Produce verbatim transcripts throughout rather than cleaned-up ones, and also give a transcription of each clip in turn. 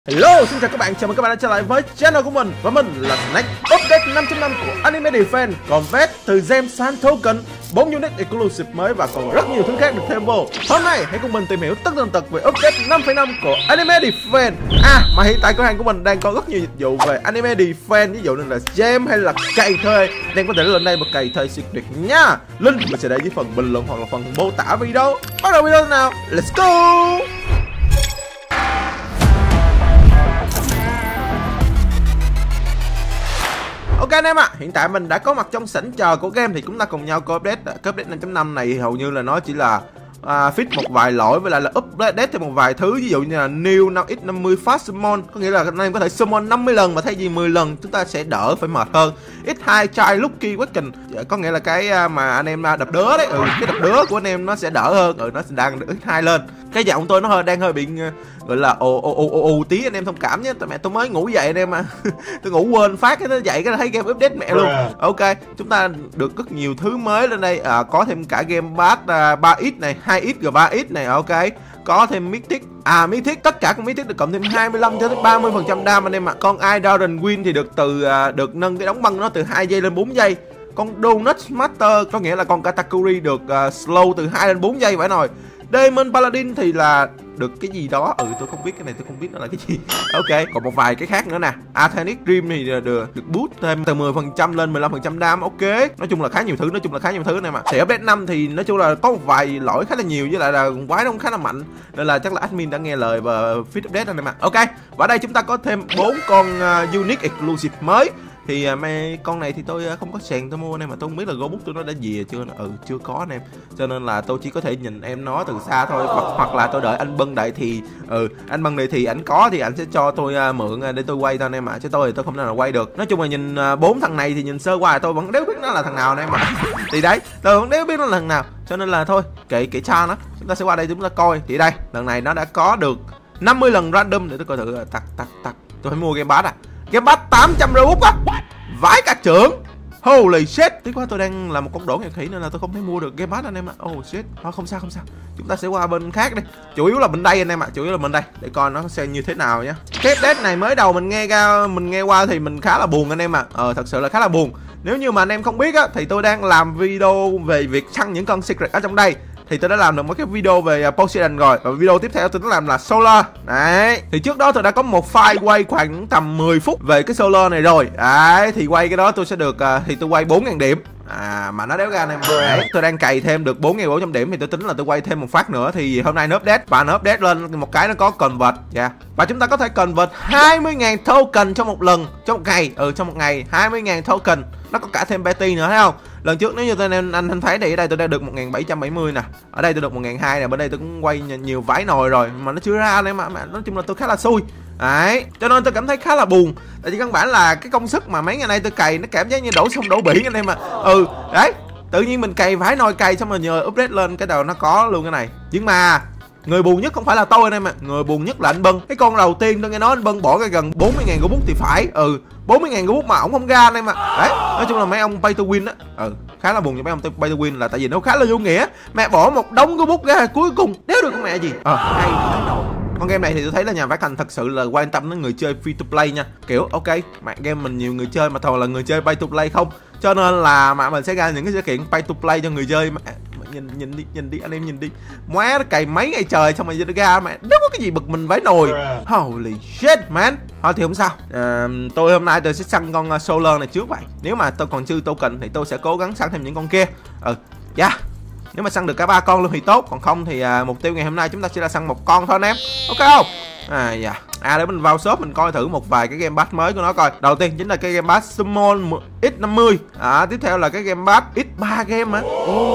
Hello, xin chào các bạn, chào mừng các bạn đã trở lại với channel của mình. Và mình là Snack. Update năm chấm năm của Anime Defense còn vét từ Gem Sand Token, bốn unit exclusive mới và còn rất nhiều thứ khác được thêm vô. Hôm nay hãy cùng mình tìm hiểu tất tần tật về update năm phẩy năm của Anime Defense. À, mà hiện tại cửa hàng của mình đang có rất nhiều dịch vụ về Anime Defense, ví dụ như là gem hay là cày thuê. Đang có thể lên đây một cày thuê secret nha. Link mình sẽ để dưới phần bình luận hoặc là phần mô tả video. Bắt đầu video nào, let's go. Ok anh em ạ, à, hiện tại mình đã có mặt trong sảnh chờ của game thì chúng ta cùng nhau coi update. Cái update năm chấm năm này thì hầu như là nó chỉ là à, fix một vài lỗi với lại là update thêm một vài thứ, ví dụ như là new năm x năm mươi fast summon, có nghĩa là anh em có thể summon năm mươi lần mà thay vì mười lần chúng ta sẽ đỡ phải mệt hơn. x hai try lucky weapon, có nghĩa là cái mà anh em đập đứa đấy, ừ, cái đập đứa của anh em nó sẽ đỡ hơn, ừ, nó sẽ đang x hai lên. Cái giọng tôi nó hơi đang hơi bị gọi là ồ ồ ồ ồ tí, anh em thông cảm nhé, tại mẹ tôi mới ngủ dậy anh em mà. Tôi ngủ quên phát cái nó dậy cái thấy game update mẹ luôn. Ok, chúng ta được rất nhiều thứ mới lên đây, à, có thêm cả game pass à, ba x này, hai x và ba x này. Ok, có thêm mythic, à mythic, tất cả các mythic được cộng thêm hai mươi lăm cho tới ba mươi phần trăm đam anh em ạ. Con Idoran Win thì được từ à, được nâng cái đóng băng nó từ hai giây lên bốn giây. Con Donut Master có nghĩa là con Katakuri được à, slow từ hai lên bốn giây vậy rồi. Demon Paladin thì là được cái gì đó, ừ tôi không biết, cái này tôi không biết nó là cái gì. Ok, còn một vài cái khác nữa nè. Athenic Dream thì được, được boost thêm từ mười phần trăm lên mười lăm phần trăm đam. Ok, nói chung là khá nhiều thứ, nói chung là khá nhiều thứ này mà. Thì update năm thì nói chung là có một vài lỗi khá là nhiều, với lại là quái nó cũng khá là mạnh, nên là chắc là admin đã nghe lời và fix update anh em ạ. Ok, và ở đây chúng ta có thêm bốn con uh, unique exclusive mới. Thì uh, mấy con này thì tôi uh, không có sàn tôi mua anh em, mà tôi không biết là Gobook tôi nó đã về chưa. Ừ chưa có anh em, cho nên là tôi chỉ có thể nhìn em nó từ xa thôi, hoặc, hoặc là tôi đợi anh Bân đợi thì ừ anh Bân này thì ảnh có thì ảnh sẽ cho tôi uh, mượn uh, để tôi quay thôi anh em ạ, chứ tôi thì tôi không thể nào quay được. Nói chung là nhìn bốn uh, thằng này thì nhìn sơ qua tôi vẫn đéo biết nó là thằng nào anh em ạ. Thì đấy, tôi vẫn đéo biết nó là thằng nào, cho nên là thôi kệ kệ cha nó, chúng ta sẽ qua đây chúng ta coi. Thì đây, lần này nó đã có được năm mươi lần random, để tôi coi thử. Tắt tắt tắt, tôi phải mua game pass à, game pass tám trăm Robux á, vãi cả trưởng. Holy shit, tiếc quá tôi đang là một con đổ nghèo khỉ nên là tôi không thể mua được game pass anh em ạ. Oh shit, thôi không sao không sao, chúng ta sẽ qua bên khác đi, chủ yếu là bên đây anh em ạ, chủ yếu là bên đây để coi nó sẽ như thế nào nhá. Cái update này mới đầu mình nghe ra mình nghe qua thì mình khá là buồn anh em ạ. Ờ thật sự là khá là buồn. Nếu như mà anh em không biết á thì tôi đang làm video về việc săn những con secret ở trong đây. Thì tôi đã làm được một cái video về uh, Poseidon rồi, và video tiếp theo tôi đã làm là Solar. Đấy, thì trước đó tôi đã có một file quay khoảng tầm mười phút về cái Solar này rồi. Đấy, thì quay cái đó tôi sẽ được uh, thì tôi quay bốn nghìn điểm. À mà nó đéo ra anh em. Đấy, tôi đang cày thêm được bốn nghìn bốn trăm điểm thì tôi tính là tôi quay thêm một phát nữa. Thì hôm nay nó update và nó update lên một cái nó có convert. Dạ. Yeah. Và chúng ta có thể convert hai mươi nghìn token trong một lần, trong một ngày. Ừ trong một ngày hai mươi nghìn token. Nó có cả thêm Betty nữa thấy không? Lần trước nếu như tôi anh anh thấy thì ở đây tôi đã được một nghìn bảy trăm bảy mươi nè. Ở đây tôi được một nghìn hai trăm nè, bên đây tôi cũng quay nhiều vãi nồi rồi mà nó chưa ra anh em ạ. Nói chung là tôi khá là xui. Đấy, cho nên tôi cảm thấy khá là buồn. Tại vì căn bản là cái công sức mà mấy ngày nay tôi cày nó cảm giác như đổ sông đổ biển anh em ạ. Ừ, đấy, tự nhiên mình cày vãi nồi cày xong rồi nhờ update lên cái đầu nó có luôn cái này. Nhưng mà người buồn nhất không phải là tôi anh em ạ, người buồn nhất là anh Bân. Cái con đầu tiên tôi nghe nói anh Bân bỏ ra gần bốn mươi nghìn Robux thì phải. Ừ, bốn mươi nghìn Robux mà ổng không ra anh em ạ. Đấy, nói chung là mấy ông pay to win á. Ừ, khá là buồn cho mấy ông pay to win là tại vì nó khá là vô nghĩa. Mẹ bỏ một đống Robux ra cuối cùng đéo được con mẹ gì. Ờ, à, hay con game này thì tôi thấy là nhà phát hành thật sự là quan tâm đến người chơi free to play nha. Kiểu ok, mạng game mình nhiều người chơi mà toàn là người chơi pay to play không, cho nên là mà mình sẽ ra những cái sự kiện pay to play cho người chơi. Mà nhìn nhìn đi nhìn đi anh em nhìn đi, móe nó cày mấy ngày trời xong rồi ra mẹ đâu có cái gì bực mình vãi nồi. Holy shit man. Thôi thì không sao, à, tôi hôm nay tôi sẽ săn con uh, Solar này trước vậy. Nếu mà tôi còn chưa token thì tôi sẽ cố gắng săn thêm những con kia. Ừ dạ, yeah. Nếu mà săn được cả ba con luôn thì tốt, còn không thì à, mục tiêu ngày hôm nay chúng ta sẽ là săn một con thôi anh em. Ok không? À dạ. À để mình vào shop mình coi thử một vài cái game pass mới của nó coi. Đầu tiên chính là cái game pass Summon x năm mươi. À tiếp theo là cái game pass x ba game á.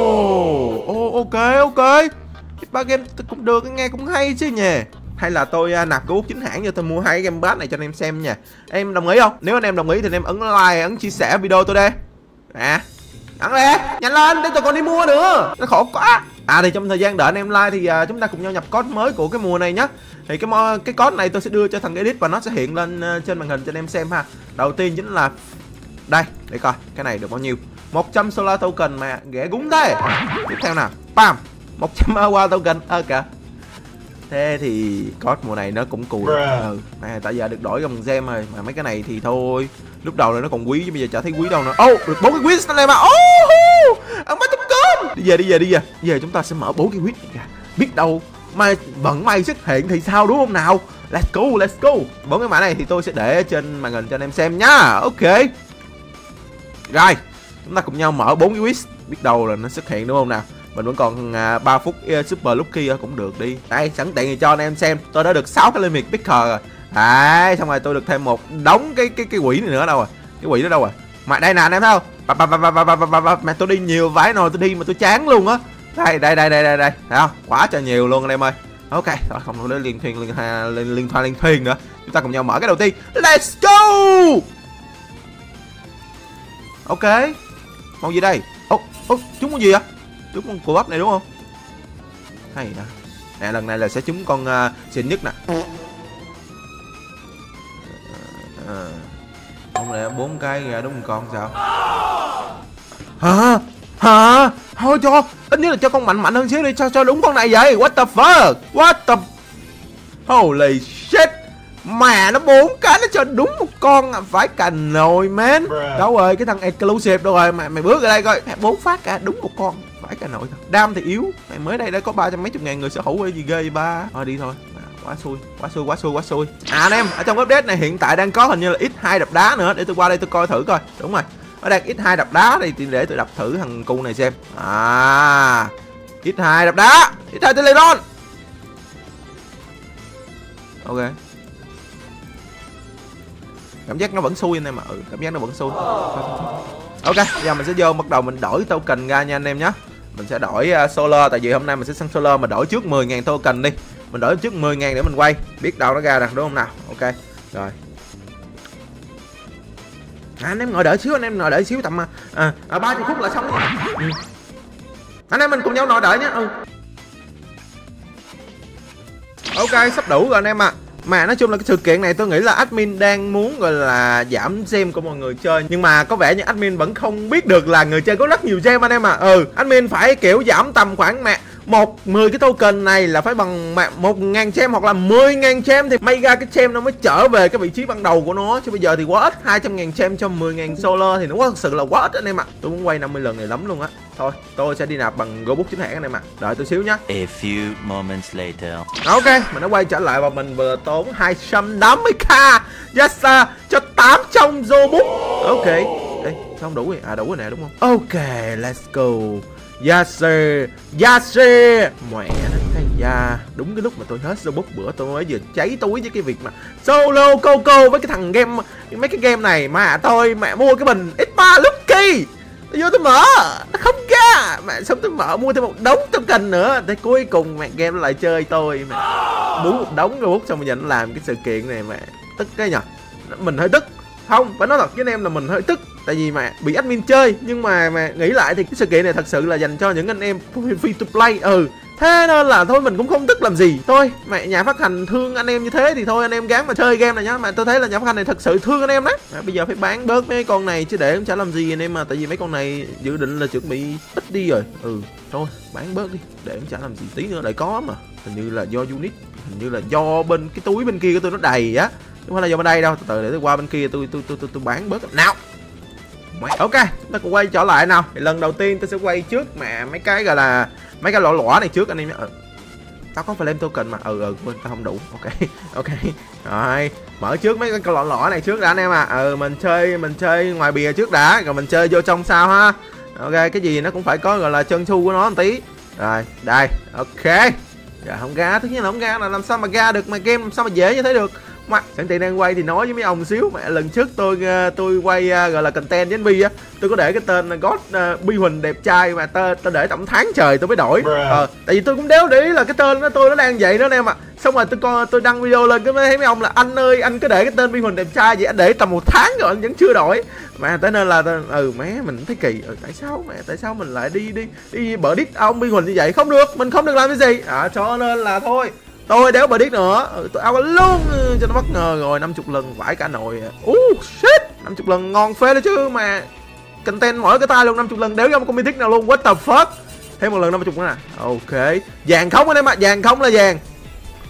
Ồ, oh, oh, ok ok. x ba game cũng được, nghe cũng hay chứ nhỉ. Hay là tôi uh, nạp Gobook chính hãng cho tôi mua hai cái game pass này cho anh em xem nha. Em đồng ý không? Nếu anh em đồng ý thì anh em ấn like, ấn chia sẻ video tôi đây. À ăn lên, nhanh lên để tôi còn đi mua nữa, nó khổ quá. À thì trong thời gian đợi anh em like thì uh, chúng ta cùng nhau nhập code mới của cái mùa này nhé. Thì cái cái code này tôi sẽ đưa cho thằng edit và nó sẽ hiện lên uh, trên màn hình cho anh em xem ha. Đầu tiên chính là đây, để coi cái này được bao nhiêu. một trăm Solar token mà ghẻ gúng thế. Tiếp theo nào, bam, một trăm Awa token. Ơ kìa, Thế thì code mùa này nó cũng cùi. Ừ, mà tại giờ được đổi bằng gem rồi, mà mấy cái này thì thôi. Lúc đầu là nó còn quý chứ bây giờ chả thấy quý đâu nữa. Ô, oh, được bốn cái quiz này mà. Ô, oh, ông mấy tấm cơm. Đi về đi về đi về. Giờ chúng ta sẽ mở bốn cái quiz này ra. Biết đâu mà vận may xuất hiện thì sao đúng không nào? Let's go, let's go. Bốn cái mã này thì tôi sẽ để trên màn hình cho anh em xem nhá. Ok. Rồi, chúng ta cùng nhau mở bốn cái quiz. Biết đâu là nó xuất hiện đúng không nào? Mình vẫn còn à, ba phút uh, super lúc kia cũng được đi. Đây, sẵn tiện thì cho anh em xem. Tôi đã được sáu cái limit picker rồi. Đấy, xong rồi tôi được thêm một đống cái cái cái quỷ này nữa đâu rồi. Cái quỷ đó đâu rồi? Mà đây nè anh em thấy không? Mà tôi đi nhiều vãi nồi tôi đi mà tôi chán luôn á. Đây đây đây đây đây đây. Thấy không? Quá trời nhiều luôn anh em ơi. Ok, rồi không có liên thuyền liên liên liên thoại liên thuyền nữa. Chúng ta cùng nhau mở cái đầu tiên. Let's go. Ok. Món gì đây? Ô, ô, chúng con gì vậy? Chúng con cua bắp này đúng không? Hay nè. Nè lần này là sẽ trúng con uh, xịn nhất nè. À, không lẽ bốn cái ra đúng con sao? Hả? Hả? Thôi cho ít nhất là cho con mạnh mạnh hơn xíu đi, cho cho đúng con này vậy. What the fuck? What the holy shit. Mà nó bốn cái nó cho đúng một con à, phải cành nồi man. Đâu rồi cái thằng exclusive đâu rồi, mày mày bước ra đây coi, bốn phát cả đúng một con phải cành nồi thôi. Đam thì yếu, mày mới đây đã có ba trăm mấy chục ngàn người sở hữu hay gì ghê vậy ba. Thôi đi thôi. Quá xui, quá xui, quá xui, quá xui. À anh em, ở trong update này hiện tại đang có hình như là ích hai đập đá nữa, để tôi qua đây tôi coi thử coi. Đúng rồi. Nó đang ích hai đập đá thì để tôi đập thử thằng cu này xem. À. ích hai đập đá, ích hai Teleron. Ok. Cảm giác nó vẫn xui anh em ạ. Ừ, cảm giác nó vẫn xui. Ok, giờ mình sẽ vô bắt đầu mình đổi token ra nha anh em nhé. Mình sẽ đổi uh, solar, tại vì hôm nay mình sẽ săn solar mà đổi trước mười ngàn token đi. Mình đổi trước mười ngàn để mình quay. Biết đâu nó ra nè, đúng không nào? Ok, rồi. À, anh em ngồi đợi xíu, anh em ngồi đợi xíu tầm à, à, ba mươi phút là xong rồi. Ừ. Anh em mình cùng nhau ngồi đợi nhé. Ừ. Ok, sắp đủ rồi anh em ạ. À. Mà nói chung là cái sự kiện này tôi nghĩ là admin đang muốn gọi là giảm gem của mọi người chơi. Nhưng mà có vẻ như admin vẫn không biết được là người chơi có rất nhiều gem anh em à. Ừ, admin phải kiểu giảm tầm khoảng mẹ một mười cái token này là phải bằng một ngàn gem hoặc là mười ngàn gem thì may ra cái gem nó mới trở về cái vị trí ban đầu của nó. Chứ bây giờ thì quá ít, hai trăm ngàn gem cho mười ngàn solar thì nó quá thật sự là quá ít anh em ạ. À. Tôi muốn quay năm mươi lần này lắm luôn á. Thôi, tôi sẽ đi nạp bằng Robux chính hãng anh em ạ. À. Đợi tôi xíu nhá. A few moments later. Ok, mình đã quay trở lại và mình vừa tốn hai trăm tám mươi k. Yes sir, cho tám trăm Robux. Ok. Ê, sao không đủ vậy? À đủ rồi nè đúng không? Ok, let's go. Yes sir, yes sir. Mẹ nó cái da. Đúng cái lúc mà tôi hết Robux bữa tôi mới vừa cháy túi với cái việc mà solo Coco với cái thằng game mấy cái game này mà thôi mẹ mua cái bình ích ba Lucky. Tôi vô tôi mở, nó không ra. Mẹ xong tôi mở mua thêm một đống token nữa. Thế cuối cùng mẹ game nó lại chơi tôi mẹ. Bú một đống Robux xong bây giờ nó làm cái sự kiện này mẹ. Tức cái nhờ. Mình hơi tức. Không, phải nói thật với anh em là mình hơi tức. Tại vì mà bị admin chơi. Nhưng mà mà nghĩ lại thì cái sự kiện này thật sự là dành cho những anh em free to play. Ừ. Thế nên là thôi mình cũng không tức làm gì. Thôi mẹ nhà phát hành thương anh em như thế thì thôi anh em gán mà chơi game này nhá. Mà tôi thấy là nhà phát hành này thật sự thương anh em đấy. À, bây giờ phải bán bớt mấy con này chứ để cũng chả làm gì anh em mà. Tại vì mấy con này dự định là chuẩn bị ít đi rồi. Ừ thôi bán bớt đi để cũng chả làm gì, tí nữa lại có mà. Hình như là do unit, hình như là do bên cái túi bên kia của tôi nó đầy á, chứ không phải là do bên đây đâu. Từ từ để tôi qua bên kia tôi tôi tôi tôi, tôi bán bớt nào. Ok, chúng ta cùng quay trở lại nào. Thì lần đầu tiên tôi sẽ quay trước mà mấy cái gọi là mấy cái lọ lõ này trước anh em nhé. Ừ. Tao có flame token mà. Ừ ừ quên tao không đủ. Ok. Ok. Rồi, mở trước mấy cái lọ lõ này trước đã anh em à. Ừ mình chơi mình chơi ngoài bìa trước đã, rồi mình chơi vô trong sau ha. Ok, cái gì nó cũng phải có gọi là chân su của nó một tí. Rồi, đây. Ok. Dạ không ra, tất nhiên là không ra là làm sao mà ra được mà game làm sao mà dễ như thế được. Mà sẵn tiện đang quay thì nói với mấy ông xíu mẹ, lần trước tôi tôi quay gọi là content với anh Bi á, tôi có để cái tên là God uh, Bi Huỳnh đẹp trai mà tôi tôi để tầm tháng trời tôi mới đổi. Ờ, tại vì tôi cũng đéo để ý là cái tên nó tôi nó đang vậy đó anh em ạ. À. Xong rồi tôi coi tôi đăng video lên cái mới thấy mấy ông là anh ơi anh cứ để cái tên Bi Huỳnh đẹp trai vậy, anh để tầm một tháng rồi anh vẫn chưa đổi. Mà tới nên là ừ mé mình thấy kỳ, ừ, tại sao mẹ tại sao mình lại đi đi đi bở đít ông Bi Huỳnh như vậy, không được, mình không được làm cái gì. À, cho nên là thôi tôi đéo bờ đít nữa, ừ, tôi ao luôn cho nó bất ngờ rồi. Năm mươi lần vãi cả nồi. Uh shit, năm mươi lần ngon phê đó chứ mà. Content mỗi cái tay luôn, năm mươi lần đéo ra một con mythic nào luôn. What the fuck. Thêm một lần năm mươi nữa nè. Ok, vàng không anh em ạ, vàng không là vàng.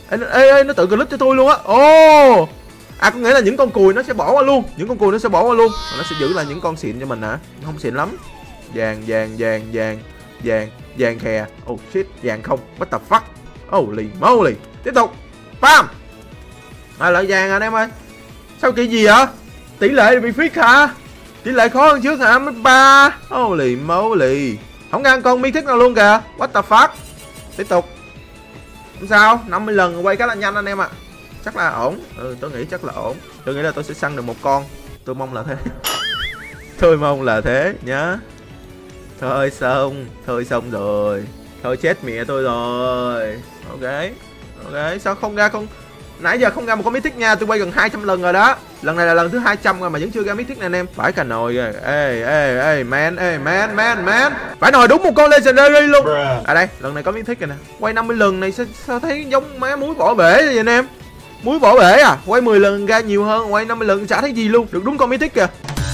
Ê, ê, ê nó tự click cho tôi luôn á. Ồ oh. À có nghĩa là những con cùi nó sẽ bỏ qua luôn. Những con cùi nó sẽ bỏ qua luôn. Nó sẽ giữ lại những con xịn cho mình hả? Không xịn lắm. Vàng vàng vàng vàng vàng vàng khè. Oh shit, vàng không. What the fuck. Holy moly. Tiếp tục. Bam. À lại vàng anh em ơi. Sao kỳ gì vậy? Tỷ lệ bị phí hả? Tỷ lệ khó hơn trước hả? Ba. Holy moly. Không ăn con mythic nào luôn kìa. What the fuck. Tiếp tục. Không sao, năm mươi lần quay cái là nhanh anh em ạ. À. Chắc là ổn. Ừ, tôi nghĩ chắc là ổn. Tôi nghĩ là tôi sẽ săn được một con. Tôi mong là thế. Tôi mong là thế nhá. Thôi xong, thôi xong rồi. Thôi chết mẹ tôi rồi. Ok. Ok, sao không ra con nãy giờ không ra một con mythic nha, tôi quay gần hai trăm lần rồi đó. Lần này là lần thứ hai trăm rồi mà vẫn chưa ra mythic này anh em. Phải cà nồi rồi. Ê ê ê man, ê man man man. Phải nồi đúng một con legendary luôn. À đây, lần này có mythic rồi nè. Quay năm mươi lần này sao, sao thấy giống má muối bỏ bể vậy anh em? Muối bỏ bể à? Quay mười lần ra nhiều hơn, quay năm mươi lần chả thấy gì luôn. Được đúng con mythic kìa.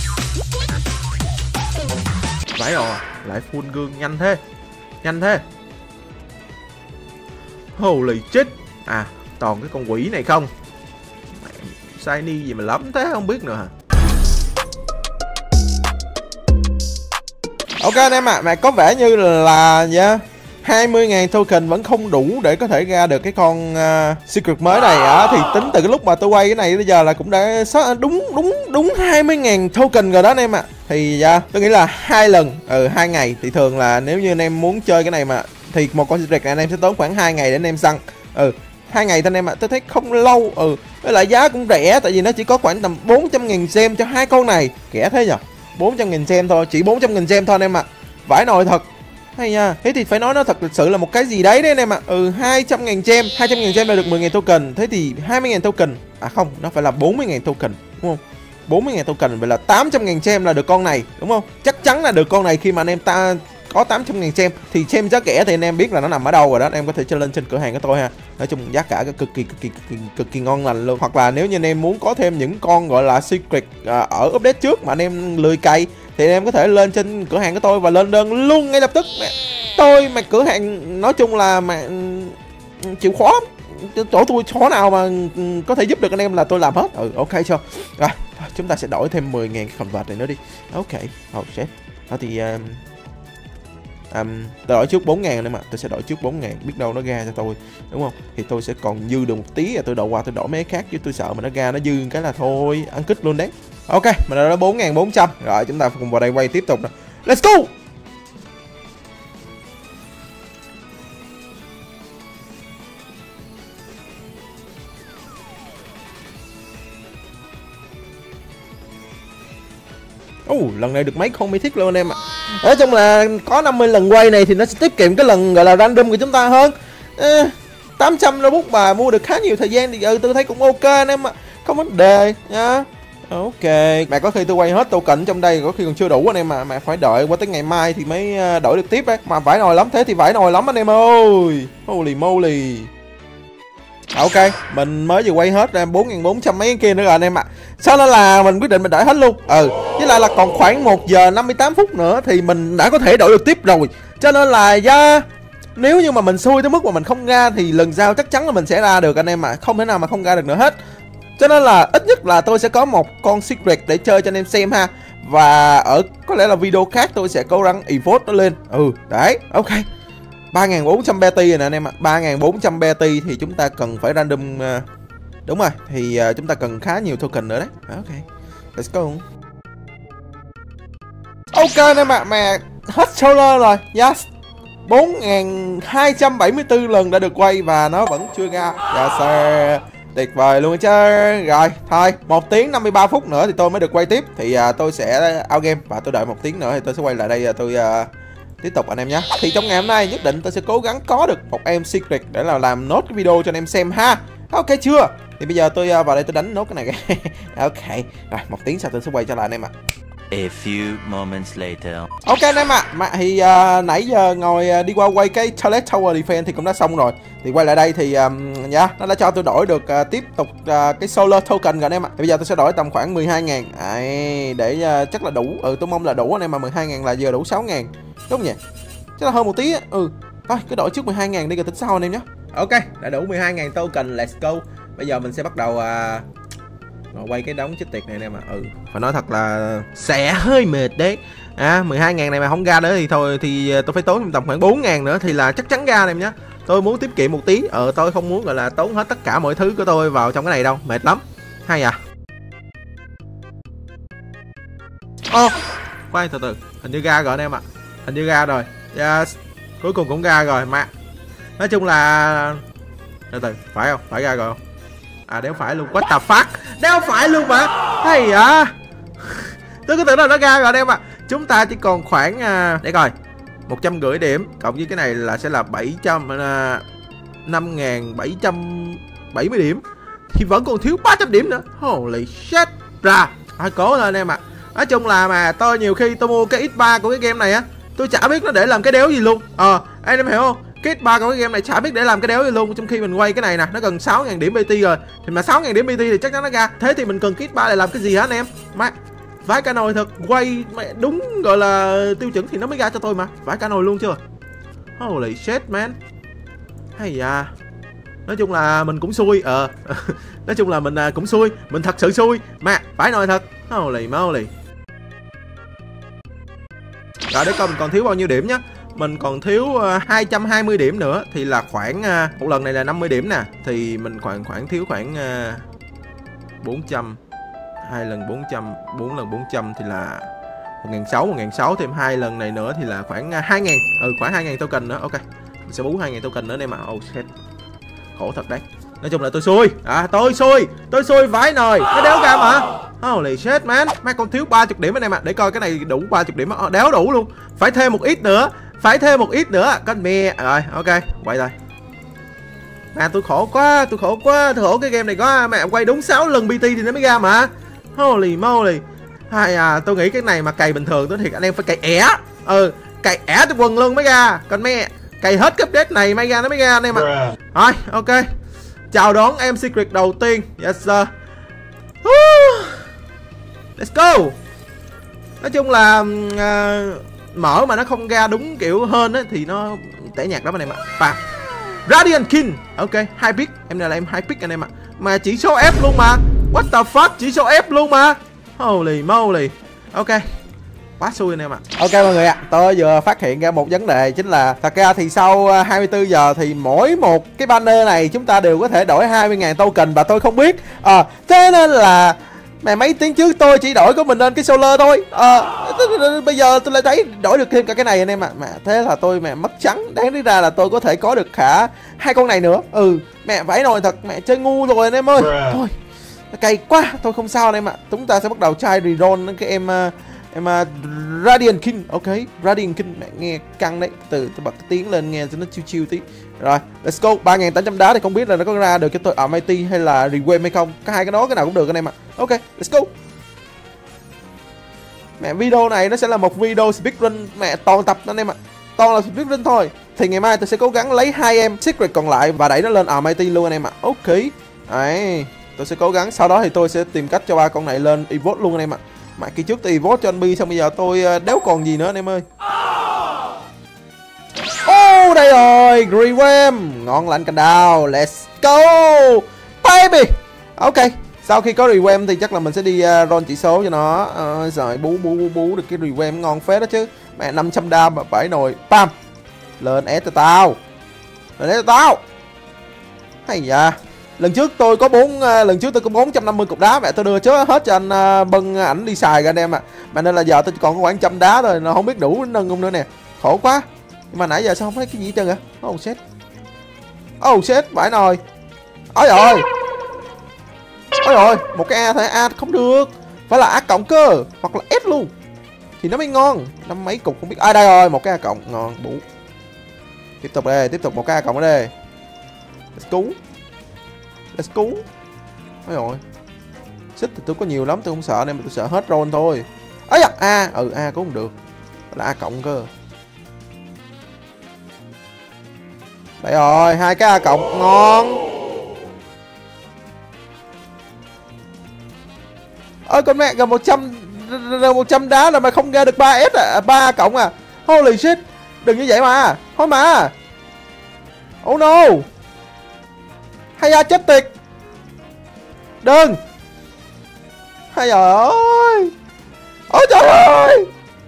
Phải rồi, lại full gương nhanh thế. Nhanh thế. Holy shit. À toàn cái con quỷ này không. Shiny gì mà lắm thế không biết nữa hả. Ok anh em ạ, à, mà có vẻ như là yeah, hai mươi ngàn token vẫn không đủ để có thể ra được cái con uh, secret mới này á. Thì tính từ cái lúc mà tôi quay cái này bây giờ là cũng đã đúng đúng đúng hai mươi ngàn token rồi đó anh em ạ. À. Thì yeah, tôi nghĩ là hai lần ừ hai ngày thì thường là nếu như anh em muốn chơi cái này mà thì một con secret này anh em sẽ tốn khoảng hai ngày để anh em săn. Ừ hai ngày thôi anh em ạ, à. Tôi thấy không lâu. Ừ với lại giá cũng rẻ, tại vì nó chỉ có khoảng tầm bốn trăm nghìn gem cho hai con này. Rẻ thế nhở. bốn trăm nghìn gem thôi, chỉ bốn trăm nghìn gem thôi anh em ạ. À. Vãi nồi thật. Hay nha. Thế thì phải nói nó thật sự là một cái gì đấy đấy anh em ạ. À. Ừ hai trăm nghìn gem, hai trăm nghìn gem là được mười nghìn token. Thế thì hai mươi nghìn token. À không, nó phải là bốn mươi nghìn token, đúng không? bốn mươi nghìn token vậy là tám trăm nghìn gem là được con này, đúng không? Chắc chắn là được con này khi mà anh em ta có tám trăm nghìn gem. Thì gem giá rẻ thì anh em biết là nó nằm ở đâu rồi đó. Anh em có thể chơi lên trên cửa hàng của tôi ha. Nói chung giá cả cực kỳ cực kỳ cực kỳ, cực kỳ ngon lành luôn. Hoặc là nếu như anh em muốn có thêm những con gọi là secret à, ở update trước mà anh em lười cày thì anh em có thể lên trên cửa hàng của tôi và lên đơn luôn ngay lập tức. Tôi mà cửa hàng nói chung là mà chịu khó lắm. Chỗ tôi khó nào mà có thể giúp được anh em là tôi làm hết. Ừ ok chưa. Rồi chúng ta sẽ đổi thêm mười nghìn cái phần vật này nữa đi. Ok. Oh shit. Đó thì um, um, tôi đổi trước bốn ngàn em ạ. Tôi sẽ đổi trước bốn ngàn. Biết đâu nó ra cho tôi, đúng không? Thì tôi sẽ còn dư được một tí. Tôi đổi qua tôi đổi mấy cái khác. Chứ tôi sợ mà nó ra nó dư cái là thôi ăn kích luôn đấy. Ok, mình đã bốn nghìn bốn trăm. Rồi chúng ta cùng vào đây quay tiếp tục nè. Let's go. Ồ, uh, lần này được mấy con mythic luôn anh em ạ. À. Nói chung là có năm mươi lần quay này thì nó sẽ tiết kiệm cái lần gọi là random của chúng ta hơn. À, tám trăm robux mà mua được khá nhiều thời gian thì ừ, tôi thấy cũng ok anh em ạ. Không vấn đề nha. Ok, mà có khi tôi quay hết token trong đây có khi còn chưa đủ anh em mà mà phải đợi qua tới ngày mai thì mới đổi được tiếp đấy. Mà vãi nồi lắm, thế thì vãi nồi lắm anh em ơi. Holy moly. Ok, mình mới vừa quay hết bốn nghìn bốn trăm mấy cái kia nữa rồi anh em ạ. Sau đó là mình quyết định mình đợi hết luôn. Ừ, với lại là còn khoảng một giờ năm mươi tám phút nữa thì mình đã có thể đổi được tiếp rồi. Cho nên là yeah, nếu như mà mình xui tới mức mà mình không ra thì lần sau chắc chắn là mình sẽ ra được anh em ạ. Không thể nào mà không ra được nữa hết. Cho nên là ít nhất là tôi sẽ có một con secret để chơi cho anh em xem ha. Và ở có lẽ là video khác tôi sẽ cố gắng evote nó lên. Ừ, đấy, ok. ba nghìn bốn trăm Betty rồi nè anh em ạ. ba nghìn bốn trăm Betty thì chúng ta cần phải random uh, đúng rồi, thì uh, chúng ta cần khá nhiều token nữa đấy. Ok, let's go. Ok anh em ạ, mà hết solar rồi. Yes, bốn nghìn hai trăm bảy mươi tư lần đã được quay và nó vẫn chưa ra. Yes sir. Tuyệt vời luôn chứ. Rồi, thôi, một tiếng năm mươi ba phút nữa thì tôi mới được quay tiếp. Thì uh, tôi sẽ out game và tôi đợi một tiếng nữa thì tôi sẽ quay lại đây và tôi uh, tiếp tục anh em nhé. Thì trong ngày hôm nay nhất định tôi sẽ cố gắng có được một em secret để là làm nốt cái video cho anh em xem ha. Ok chưa? Thì bây giờ tôi uh, vào đây tôi đánh nốt cái này. Ok, rồi một tiếng sau tôi sẽ quay trở lại anh em ạ. A few moments later. Ok anh em ạ, mà thì uh, nãy giờ ngồi uh, đi qua quay cái Toilet Tower Defense thì cũng đã xong rồi. Thì quay lại đây thì um, yeah, nó đã cho tôi đổi được uh, tiếp tục uh, cái Solar Token rồi anh em ạ. Thì bây giờ tôi sẽ đổi tầm khoảng mười hai nghìn. Đấy, để uh, chắc là đủ. Ừ, tôi mong là đủ anh em, mà mười hai nghìn là giờ đủ sáu nghìn. Đúng không nhỉ? Chắc là hơn một tí á. Ừ, thôi cứ đổi trước mười hai nghìn đi rồi tính sau anh em nhé. Ok, đã đủ mười hai nghìn token, let's go. Bây giờ mình sẽ bắt đầu à... quay cái đống chết tiệt này nè mà. Ừ, phải nói thật là sẽ hơi mệt đấy. À, mười hai nghìn này mà không ra nữa thì thôi thì tôi phải tốn tầm khoảng bốn nghìn nữa thì là chắc chắn ra em nhé. Tôi muốn tiết kiệm một tí. Ờ, tôi không muốn gọi là tốn hết tất cả mọi thứ của tôi vào trong cái này đâu, mệt lắm. Hay à. Ô, oh, khoan từ từ, hình như ra rồi anh em ạ. Hình như ra rồi. Yes. Cuối cùng cũng ra rồi mà. Nói chung là từ từ, phải không? Phải ra rồi không? À, đéo phải luôn, what the fuck. Đéo phải luôn mà. Hay à. Tôi cứ tưởng là nó ra rồi anh em ạ. Chúng ta chỉ còn khoảng uh, để coi một trăm rưỡi điểm cộng với cái này là sẽ là bảy trăm năm nghìn bảy trăm bảy mươi điểm thì vẫn còn thiếu ba trăm điểm nữa. Holy shit. Ra phải cố lên em ạ. Nói chung là mà tôi nhiều khi tôi mua cái ích ba của cái game này á, tôi chả biết nó để làm cái đéo gì luôn. Ờ, anh em hiểu không? Cái ích ba của cái game này chả biết để làm cái đéo gì luôn. Trong khi mình quay cái này nè, nó gần sáu nghìn điểm bê tê rồi. Thì mà sáu nghìn điểm bê tê thì chắc chắn nó ra. Thế thì mình cần cái ích ba để làm cái gì hả anh em? Má, vãi cả nồi thật. Quay mẹ đúng gọi là tiêu chuẩn thì nó mới ra cho tôi mà. Vãi cả nồi luôn chưa? Holy shit man. Hay à. Nói chung là mình cũng xui. Ờ nói chung là mình cũng xui. Mình thật sự xui. Mà phải nói thật. Holy moly. Rồi để coi mình còn thiếu bao nhiêu điểm nhá. Mình còn thiếu uh, hai trăm hai mươi điểm nữa thì là khoảng uh, một lần này là năm mươi điểm nè, thì mình khoảng khoảng thiếu khoảng uh, bốn trăm. Hai lần bốn trăm, bốn lần bốn trăm thì là một nghìn sáu trăm, một nghìn sáu trăm thêm hai lần này nữa thì là khoảng uh, hai nghìn. Ừ, khoảng hai nghìn token nữa. Ok. Mình sẽ bú hai nghìn token nữa đây mà. Oh shit. Khổ thật đấy. Nói chung là tôi xui. À, tôi xui. Tôi xui vãi nồi. Nó đéo ra mà. Holy shit man. Mấy con thiếu ba mươi điểm anh em ạ. Để coi cái này đủ ba mươi điểm. Đéo đủ luôn. Phải thêm một ít nữa. Phải thêm một ít nữa. Con mẹ. Rồi, ok. Quay rồi. Mà tôi khổ quá. Tôi khổ quá. Tôi khổ cái game này có mẹ quay đúng sáu lần pê tê thì nó mới ra mà. Holy moly. Hay à, tôi nghĩ cái này mà cày bình thường tôi thiệt anh em phải cày ẻ. Ừ, cày ẻ từ quần luôn mới ra. Con mẹ. Cày hết cấp update này may ra nó mới ra anh em ạ. À. Rồi, ok. Chào đón em secret đầu tiên. Yes sir. Let's go. Nói chung là uh, mở mà nó không ra đúng kiểu hơn á thì nó tẻ nhạt lắm anh em ạ. À, Radiant King. Ok, hai pick. Em này là em hai pick anh em ạ. Mà chỉ số F luôn mà. What the fuck, chỉ số F luôn mà. Holy moly. Ok. Quá xui anh em ạ. Ok mọi người ạ, à, tôi vừa phát hiện ra một vấn đề, chính là thật ra thì sau hai mươi tư giờ thì mỗi một cái banner này chúng ta đều có thể đổi hai mươi nghìn token và tôi không biết. À, thế nên là mẹ mấy tiếng trước tôi chỉ đổi của mình lên cái solar thôi. À, bây giờ tôi lại thấy đổi được thêm cả cái này anh em ạ. Mà thế là tôi mẹ mất trắng. Đáng lý ra là tôi có thể có được cả hai con này nữa. Ừ, mẹ vãi nồi thật, mẹ chơi ngu rồi anh em ơi. Thôi, cay quá, thôi không sao anh em ạ. Chúng ta sẽ bắt đầu try reroll cái em em uh, Radiant King. Ok, Radiant King mẹ nghe căng đấy. Từ tôi bật cái tiếng lên nghe cho nó chill chill tí. Rồi, let's go. ba nghìn tám trăm đá thì không biết là nó có ra được cho tôi Almighty hay là Requiem hay không. Cả hai cái đó cái nào cũng được anh em ạ. Ok, let's go. Mẹ video này nó sẽ là một video speedrun mẹ toàn tập anh em ạ. Toàn là speedrun thôi. Thì ngày mai tôi sẽ cố gắng lấy hai em secret còn lại và đẩy nó lên Almighty luôn anh em ạ. Ok. Đấy, tôi sẽ cố gắng. Sau đó thì tôi sẽ tìm cách cho ba con này lên evote luôn anh em ạ. Mà kỳ trước tôi evote cho anh Bi xong bây giờ tôi đéo còn gì nữa anh em ơi. Oh, đây rồi, Requiem. Ngon lành cành đào. Let's go baby. Ok, sau khi có Requiem thì chắc là mình sẽ đi uh, roll chỉ số cho nó. uh, Rồi bú bú bú bú được cái Requiem ngon phết đó chứ. Mẹ năm trăm đam mà phải nồi. Pam. Lên S cho tao. Lên S cho tao. Hay da. Lần trước tôi có bốn uh, lần trước tôi có bốn trăm năm mươi cục đá, mẹ tôi đưa chớ hết cho anh uh, Bân ảnh đi xài ra anh em ạ. À. Mà nên là giờ tôi còn có khoảng trăm đá rồi, nó không biết đủ nâng không nữa nè. Khổ quá. Nhưng mà nãy giờ sao không thấy cái gì hết trơn hả? Oh shit. Oh shit, vãi nồi. Ôi rồi. Ôi rồi, một cái A thôi, A không được. Phải là A cộng cơ, hoặc là S luôn. Thì nó mới ngon. Năm mấy cục không biết. À đây rồi, một cái A cộng, ngon, đủ. Tiếp tục đây, tiếp tục một cái A cộng ở đây. Let's go. Let's go. Ôi rồi. Xích thì tôi có nhiều lắm, tôi không sợ nên tôi sợ hết roll thôi. Ấy da, A, ừ A cũng không được. Là A cộng cơ. Đây rồi, hai cái A cộng ngon. Ôi con mẹ gần một trăm một trăm đá là mà không ra được ba S à, ba A cộng à. Holy shit. Đừng như vậy mà. Thôi mà. Oh no. Hay da chết tiệt. Đừng. Hay trời ơi. Ôi trời ơi.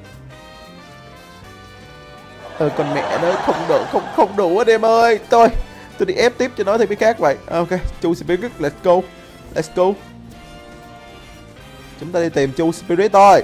Ờ con mẹ nó không đủ, không không đủ anh em ơi. Tôi tôi đi ép tiếp cho nó thêm cái khác vậy. Ok, Chu Spirit, let's go. Let's go. Chúng ta đi tìm Chu Spirit thôi.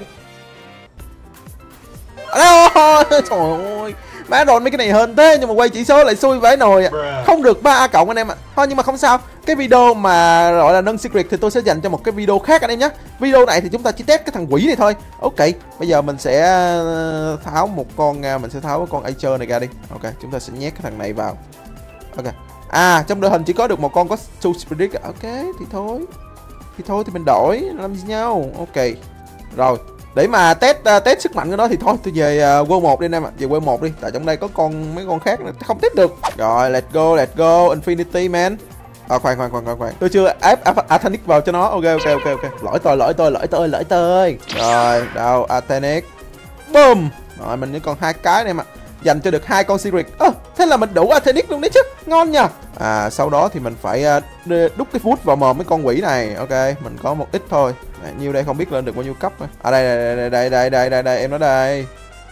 Ôi, trời ơi. Má đòn mấy cái này hơn thế nhưng mà quay chỉ số lại xui vãi nồi à. Không được ba A cộng anh em ạ. Thôi nhưng mà không sao. Cái video mà gọi là nâng secret thì tôi sẽ dành cho một cái video khác anh em nhé. Video này thì chúng ta chỉ test cái thằng quỷ này thôi. Ok, bây giờ mình sẽ tháo một con, mình sẽ tháo cái con Archer này ra đi. Ok, chúng ta sẽ nhét cái thằng này vào. Ok. À, trong đội hình chỉ có được một con có Chu Spirit. Ok, thì thôi. Thì thôi thì mình đổi, làm gì nhau. Ok. Rồi. Để mà test uh, test sức mạnh của nó thì thôi tôi về uh, World một đi anh em ạ. Về World một đi, tại trong đây có con mấy con khác không test được. Rồi, let's go, let's go, Infinity man. À, khoan khoan khoan khoan khoan. Tôi chưa ép Athenic vào cho nó. Ok ok ok ok. Lỗi tôi, lỗi tôi, lỗi tôi, lỗi tôi. Rồi, đâu Athenic. Boom. Rồi mình chỉ còn hai cái này mà. Dành cho được hai con secret. Ơ, à, thế là mình đủ Athenic luôn đấy chứ. Ngon nha. À, sau đó thì mình phải uh, đút cái food vào mồm mấy con quỷ này. Ok, mình có một ít thôi. À, nhiêu đây không biết lên được bao nhiêu cấp. À đây đây đây đây đây đây đây, đây em nói đây.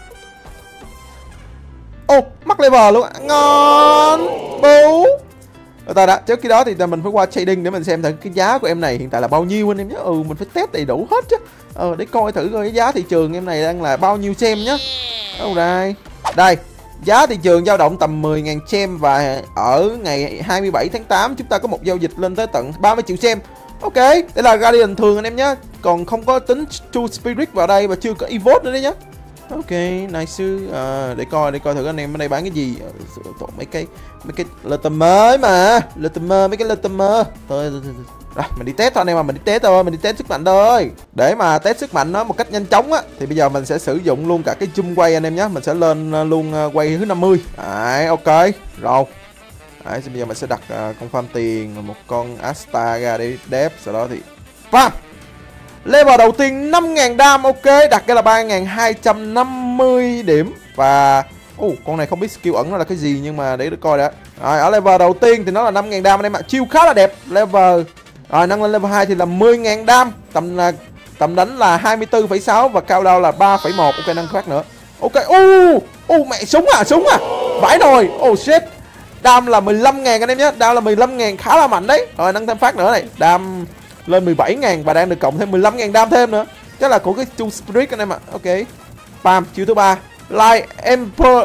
Ô, oh, mắc level luôn. Ngon. Bú. Rồi ta đã, trước khi đó thì mình phải qua trading để mình xem thử cái giá của em này hiện tại là bao nhiêu anh em nhé. Ừ, mình phải test đầy đủ hết chứ. Ờ, để coi thử coi cái giá thị trường em này đang là bao nhiêu xem nhá. Đâu đây. Đây, giá thị trường dao động tầm mười nghìn xem và ở ngày hai mươi bảy tháng tám chúng ta có một giao dịch lên tới tận ba mươi triệu xem. Ok, đây là Guardian thường anh em nhé. Còn không có tính Chu Spirit vào đây và chưa có Evote nữa đấy nhá. Ok, nice. À, để coi để coi thử anh em ở đây bán cái gì. Tụi mấy cái mấy cái letter mới mà, letter mấy cái letter thôi, thôi, thôi. Rồi, mình đi test thôi anh em, mà mình đi test thôi, mình đi test sức mạnh thôi. Để mà test sức mạnh nó một cách nhanh chóng á thì bây giờ mình sẽ sử dụng luôn cả cái zoom quay anh em nhé. Mình sẽ lên luôn quay thứ năm mươi. Đấy, ok. Rồi. Đấy, bây giờ mình sẽ đặt uh, con farm tiền và một con Asta ra để đép, sau đó thì farm. Level đầu tiên năm nghìn đam, ok, đặt cái là ba nghìn hai trăm năm mươi điểm. Và oh, con này không biết skill ẩn nó là cái gì nhưng mà để được coi đã. Rồi, ở level đầu tiên thì nó là năm nghìn đam anh em ạ. Chiêu khá là đẹp. Level rồi nâng lên level hai thì là mười nghìn đam, tầm là tầm đánh là hai mươi tư phẩy sáu và cao đao là ba phẩy một. Ok, nâng phát nữa. Ok, u uh, uh, mẹ súng à, súng à. Vãi nồi. Oh shit. Đam là mười lăm nghìn anh em nhé. Đam là mười lăm nghìn, khá là mạnh đấy. Rồi nâng thêm phát nữa này. Đam lên mười bảy nghìn và đang được cộng thêm mười lăm nghìn đam thêm nữa. Chắc là của cái Chu Spirit anh em ạ. Ok. Bam, chiêu thứ ba. Light Emperor.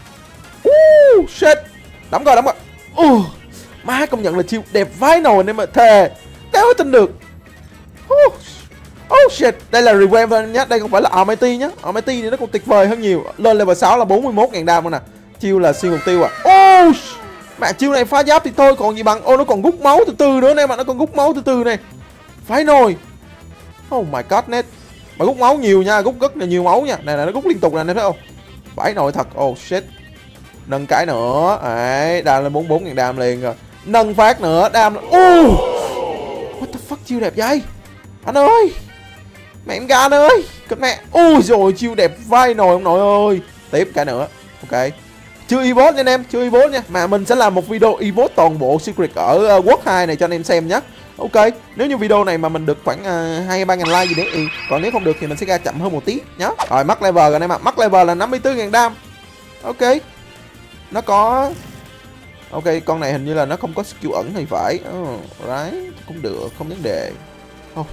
Uh, shit. Đóng rồi, đóng rồi. Uh, má công nhận là chiêu đẹp vãi nồi anh em ạ. Thề. Đéo tin được. Uh, oh shit. Đây là Rewave anh nhé. Đây không phải là Almighty nhé. Almighty thì nó còn tuyệt vời hơn nhiều. Lên level sáu là bốn mươi mốt nghìn đam luôn nè. Chiêu là xuyên mục tiêu à. Oh, mẹ chiêu này phá giáp thì thôi còn gì bằng. Ô, nó còn rút máu từ từ nữa này mà, nó còn rút máu từ từ này. Phải nồi. Oh my god net. Mà rút máu nhiều nha, rút rất là nhiều máu nha. Này là nó rút liên tục nè, anh thấy không? Phải nồi thật. Oh shit. Nâng cái nữa. Đấy, đam lên bốn mươi bốn nghìn đam liền rồi. Nâng phát nữa, đam. Uh, what the fuck, chiêu đẹp vậy anh ơi. Mẹ em gan ơi. Cất mẹ. Ui rồi chiêu đẹp vai nồi ông nội ơi. Tiếp cái nữa. Ok. Chưa evote nha anh em, chưa evote nha. Mà mình sẽ làm một video evote toàn bộ secret ở uh, World hai này cho anh em xem nhé. Ok, nếu như video này mà mình được khoảng uh, hai ba nghìn like gì đấy. Ừ. Còn nếu không được thì mình sẽ ra chậm hơn một tí nhé. Rồi, mắc level rồi anh em ạ. Mắc level là năm mươi tư nghìn đam. Ok. Nó có ok, con này hình như là nó không có skill ẩn thì phải. Oh, right. Cũng được, không vấn đề. Oh.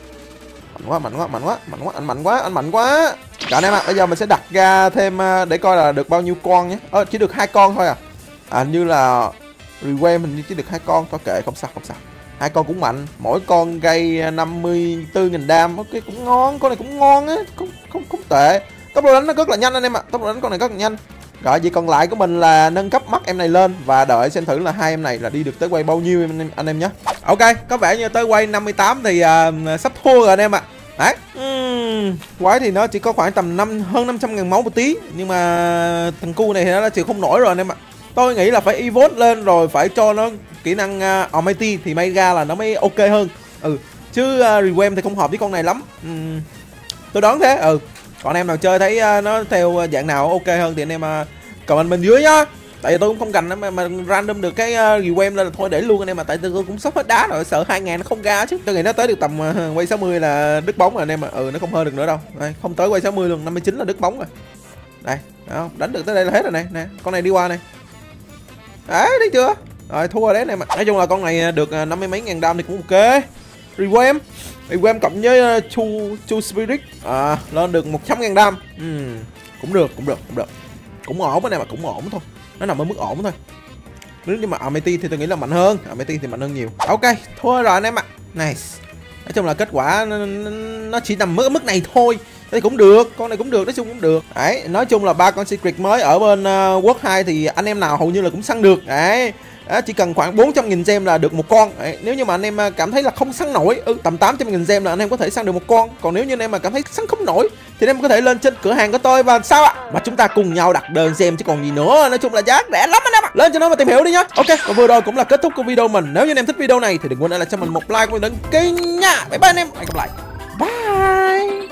Mạnh quá, mạnh quá, mạnh quá, mạnh quá, anh mạnh quá, anh mạnh quá. Cả anh em ạ, bây giờ mình sẽ đặt ra thêm để coi là được bao nhiêu con nhé. Ơ, chỉ được hai con thôi à. À, như là Rewave mình chỉ được hai con, thôi kệ, không sao, không sao. Hai con cũng mạnh, mỗi con gây năm mươi tư nghìn đam. Ok, cũng ngon, con này cũng ngon á, không không không tệ. Tốc độ đánh nó rất là nhanh anh em ạ, tốc độ đánh con này rất là nhanh. Rồi, việc còn lại của mình là nâng cấp mắt em này lên và đợi xem thử là hai em này là đi được tới quay bao nhiêu anh em, anh em nhé. Ok, có vẻ như tới quay năm mươi tám thì uh, sắp thua rồi anh em ạ. Đấy, uhm, quái thì nó chỉ có khoảng tầm năm hơn năm trăm ngàn máu một tí. Nhưng mà thằng cu này thì nó chịu không nổi rồi anh em ạ. Tôi nghĩ là phải evote lên rồi phải cho nó kỹ năng uh, Almighty thì may ra là nó mới ok hơn. Ừ, chứ uh, Rewave thì không hợp với con này lắm. uhm, Tôi đoán thế. Ừ, còn em nào chơi thấy uh, nó theo dạng nào ok hơn thì anh em uh, comment bên dưới nhá. Tại vì tôi cũng không cành mà, mà random được cái uh, requiem lên là thôi để luôn anh em, mà tại tôi cũng sắp hết đá rồi, sợ hai ngàn nó không ra chứ. Tôi nghĩ nó tới được tầm uh, quay sáu mươi là đứt bóng rồi anh em ạ. Ừ, nó không hơn được nữa đâu. Đây, không tới quay sáu mươi luôn, năm mươi chín là đứt bóng rồi. Đây, đó, đánh được tới đây là hết rồi này. Nè, con này đi qua này. Đấy, thấy chưa? Rồi thua đấy anh em ạ. Nói chung là con này được năm mươi mấy ngàn đam thì cũng ok. Requiem Requiem cộng với uh, Chu Chu Spirit à, lên được một trăm ngàn đam. uhm, Cũng được, cũng được, cũng được. Cũng ổn anh em ạ, cũng ổn thôi. Nó nằm ở mức ổn thôi. Nếu như mà Amethyst thì tôi nghĩ là mạnh hơn. Amethyst thì mạnh hơn nhiều. Ok, thua rồi anh em ạ. Nice. Nói chung là kết quả nó, nó chỉ nằm mức mức này thôi. Đây cũng được, con này cũng được, nói chung cũng được. Đấy, nói chung là ba con secret mới ở bên uh, World hai thì anh em nào hầu như là cũng săn được. Đấy. Đó, chỉ cần khoảng bốn trăm nghìn gem là được một con. Đấy, nếu như mà anh em cảm thấy là không săn nổi, ừ, tầm tám trăm nghìn gem là anh em có thể săn được một con. Còn nếu như anh em mà cảm thấy săn không nổi thì anh em có thể lên trên cửa hàng của tôi và sao ạ? Mà chúng ta cùng nhau đặt đơn gem chứ còn gì nữa. Nói chung là giá rẻ lắm anh em ạ. Lên cho nó mà tìm hiểu đi nhá. Ok, và vừa rồi cũng là kết thúc của video mình. Nếu như anh em thích video này thì đừng quên để lại cho mình một like và đăng ký nha. Bye bye anh em. Hẹn gặp lại. Bye.